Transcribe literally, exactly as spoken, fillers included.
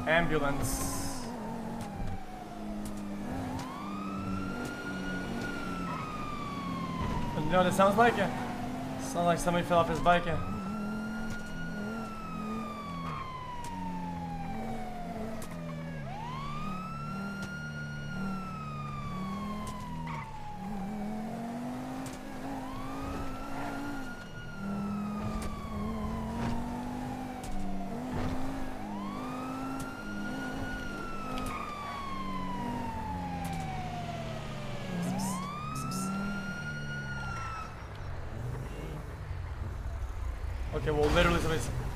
Ambulance. You know what it sounds like? It sounds like somebody fell off his bike. Okay, well, literally somebody's